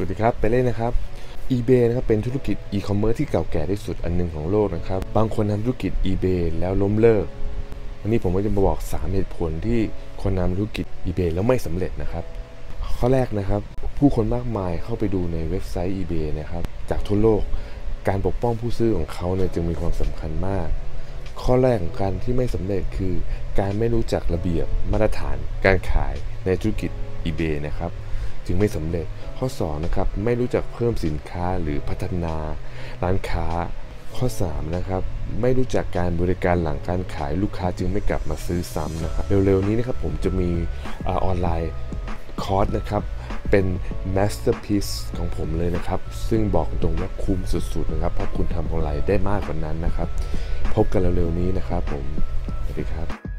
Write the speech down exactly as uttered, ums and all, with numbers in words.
วัสดีครับไปเล่นนะครับ eBay นะครับเป็นธุรกิจอีคอมเมิร์ซที่เก่าแก่ที่สุดอันหนึ่งของโลกนะครับบางคนทำธุรกิจ eBay แล้วล้มเลิกวันนี้ผมก็จะมาบอกสามเหตุผลที่คนทำธุรกิจ eBay แล้วไม่สำเร็จนะครับข้อแรกนะครับผู้คนมากมายเข้าไปดูในเว็บไซต์ eBay นะครับจากทั่วโลกการปกป้องผู้ซื้อของเขาเนี่ยจึงมีความสำคัญมากข้อแรกของการที่ไม่สำเร็จคือการไม่รู้จักระเบียบมาตรฐานการขายในธุรกิจ eBay นะครับจึงไม่สำเร็จข้อสองนะครับไม่รู้จักเพิ่มสินค้าหรือพัฒนาร้านค้าข้อสามนะครับไม่รู้จักการบริการหลังการขายลูกค้าจึงไม่กลับมาซื้อซ้ำนะครับเร็วๆนี้นะครับผมจะมีออนไลน์คอร์สนะครับเป็น masterpiece ของผมเลยนะครับซึ่งบอกตรงว่าคุ้มสุดๆนะครับเพราะคุณทำกำไรได้มากกว่านั้นนะครับพบกันเร็วๆนี้นะครับผมสวัสดีครับ